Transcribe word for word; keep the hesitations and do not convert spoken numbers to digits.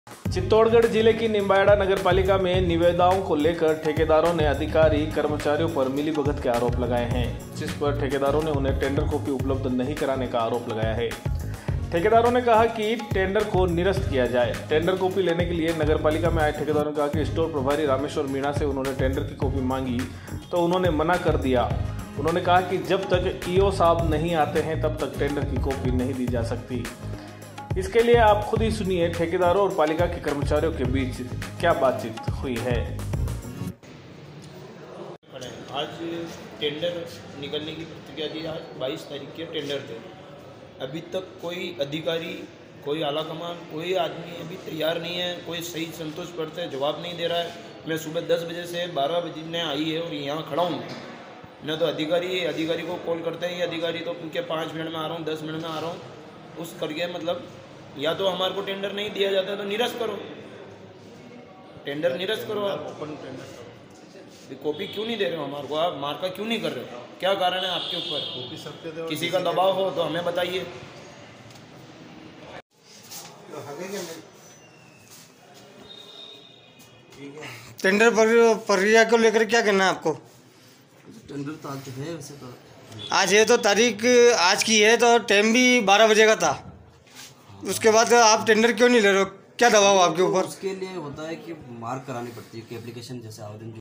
चित्तौड़गढ़ जिले की निम्बाड़ा नगरपालिका में निविदाओं को लेकर ठेकेदारों ने अधिकारी कर्मचारियों पर मिलीभगत के आरोप लगाए हैं, जिस पर ठेकेदारों ने उन्हें टेंडर कॉपी उपलब्ध नहीं कराने का आरोप लगाया है। ठेकेदारों ने कहा कि टेंडर को निरस्त किया जाए। टेंडर कॉपी लेने के लिए नगरपालिका में आए ठेकेदारों ने कहा कि स्टोर प्रभारी रामेश्वर मीणा से उन्होंने टेंडर की कॉपी मांगी तो उन्होंने मना कर दिया। उन्होंने कहा कि जब तक ईओ साहब नहीं आते हैं तब तक टेंडर की कॉपी नहीं दी जा सकती। इसके लिए आप खुद ही सुनिए ठेकेदारों और पालिका के कर्मचारियों के बीच क्या बातचीत हुई है। आज टेंडर निकलने की प्रतिक्रिया दी। आज बाईस तारीख के टेंडर थे। अभी तक कोई अधिकारी, कोई आला कमान, कोई आदमी अभी तैयार नहीं है। कोई सही संतोष पड़ते जवाब नहीं दे रहा है। मैं सुबह दस बजे से बारह बजे आई है और यहाँ खड़ा हूँ। मैं तो अधिकारी अधिकारी को कॉल करते हैं, ये अधिकारी तो उनके पाँच मिनट में आ रहा हूँ, दस मिनट में आ रहा हूँ उस करके, मतलब या तो हमारे को टेंडर नहीं दिया जाता है तो निरस्त करो, टेंडर निरस्त करो। आप ओपन टेंडर कॉपी क्यों नहीं दे रहे हो हमारे को? आप मार्का क्यों नहीं कर रहे हो? क्या कारण है आपके ऊपर? कॉपी सबके दो, किसी का दबाव हो तो हमें बताइए। टेंडर प्रक्रिया को लेकर क्या करना है आपको? टेंडर तो आज है, वैसे तो आज है तो तारीख आज की है तो टाइम भी बारह बजे का था। उसके बाद आप टेंडर क्यों नहीं ले रहे हो? क्या दबाव आपके ऊपर? उसके लिए होता है कि मार्क करानी पड़ती है कि एप्लीकेशन जैसे आवेदन